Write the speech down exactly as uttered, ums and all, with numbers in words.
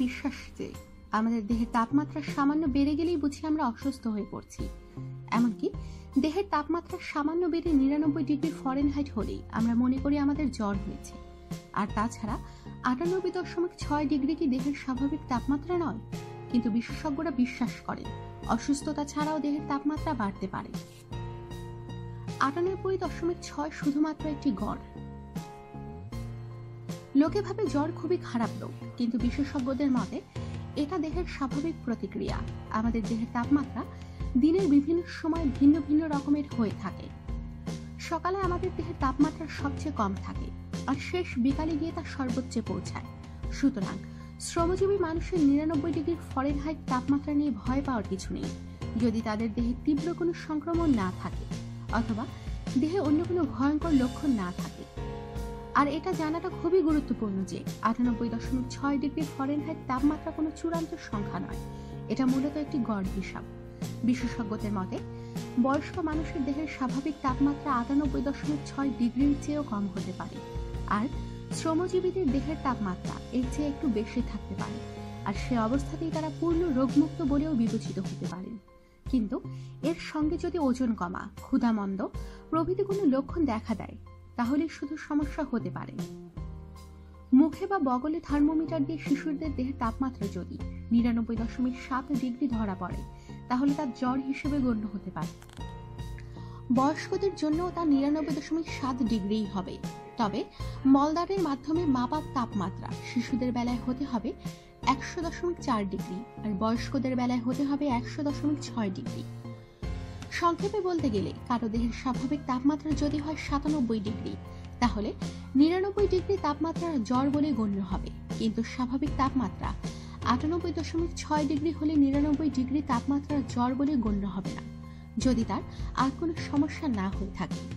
বিশ্বাস যে আমাদের দেহের তাপমাত্রা সামান্য বেড়ে গেলেই বুঝি আমরা অসুস্থ হয়ে পড়ছি। এমনকি দেহের তাপমাত্রা সামান্য বেড়ে নিরানব্বই ডিগ্রি ফরেনহাইট হলেই আমরা মনে করি আমাদের জ্বর হয়েছে। আর তাছাড়া আটানব্বই দশমিক ছয় ডিগ্রি কি দেহের স্বাভাবিক তাপমাত্রা নয়? কিন্তু বিশেষজ্ঞরা বিশ্বাস করেন অসুস্থতা ছাড়াও দেহের তাপমাত্রা বাড়তে পারে। আটানব্বই দশমিক ছয় শুধুমাত্র একটি গড়। লোকে ভাবে জ্বর খুবই খারাপ রোগ, কিন্তু বিশেষজ্ঞদের মতে এটা দেহের স্বাভাবিক প্রতিক্রিয়া। আমাদের দেহের তাপমাত্রা দিনের বিভিন্ন সময় ভিন্ন ভিন্ন রকমের হয়ে থাকে। সকালে আমাদের দেহের তাপমাত্রা সবচেয়ে কম থাকে, আর শেষ বিকালে গিয়ে তা সর্বোচ্চে পৌঁছায়। সুতরাং শ্রমজীবী মানুষের নিরানব্বই ডিগ্রি ফরেনহাইট তাপমাত্রা নিয়ে ভয় পাওয়ার কিছু নেই, যদি তাদের দেহে তীব্র কোনো সংক্রমণ না থাকে অথবা দেহে অন্য কোনো ভয়ঙ্কর লক্ষণ না থাকে। আর এটা জানাটা খুবই গুরুত্বপূর্ণ যে আটানব্বই দশমিক ছয় ডিগ্রি ফরেনহাইট তাপমাত্রা কোনো চূড়ান্ত সংখ্যা নয়, এটা মূলত একটি গড় হিসাব। বিশেষজ্ঞদের মতে বয়স্ক মানুষের দেহের স্বাভাবিক তাপমাত্রা আটানব্বই দশমিক ছয় ডিগ্রির চেয়েও কম হতে পারে, আর শ্রমজীবীদের দেহের তাপমাত্রা এর চেয়ে একটু বেশি থাকতে পারে, আর সে অবস্থাতেই তারা পূর্ণ রোগমুক্ত বলেও বিবেচিত হতে পারেন। কিন্তু এর সঙ্গে যদি ওজন কমা, ক্ষুধামন্দ প্রভৃতি কোনো লক্ষণ দেখা দেয়, তাহলে শুধু সমস্যা হতে পারে। মুখে বা বগলে থার্মোমিটার দিয়ে শিশুদের দেহের তাপমাত্রা যদি নিরানব্বই দশমিক সাত ডিগ্রি ধরা পড়ে, তাহলে তার জ্বর হিসেবে গণ্য হতে পারে। বয়স্কদের জন্য তা নিরানব্বই দশমিক সাত ডিগ্রি হবে। তবে মলদ্বারের মাধ্যমে মাপা তাপমাত্রা শিশুদের বেলায় হতে হবে একশো দশমিক চার ডিগ্রি, আর বয়স্কদের বেলায় হতে হবে একশো দশমিক ছয় ডিগ্রি। সংক্ষেপে বলতে গেলে কারো দেহের স্বাভাবিক তাপমাত্রা যদি হয় সাতানব্বই ডিগ্রি, তাহলে নিরানব্বই ডিগ্রি তাপমাত্রা জ্বর বলে গণ্য হবে। কিন্তু স্বাভাবিক তাপমাত্রা আটানব্বই দশমিক ছয় ডিগ্রি হলে নিরানব্বই ডিগ্রি তাপমাত্রা জ্বর বলে গণ্য হবে না, যদি তার আর কোনো সমস্যা না হয়ে থাকে।